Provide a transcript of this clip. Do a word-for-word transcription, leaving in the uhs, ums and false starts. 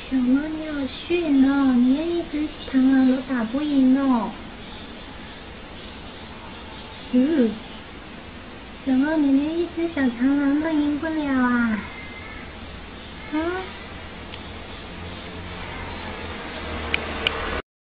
小猫你好逊哦，你连一只螳螂都打不赢哦。嗯，小猫你连一只小螳螂都赢不了啊？啊？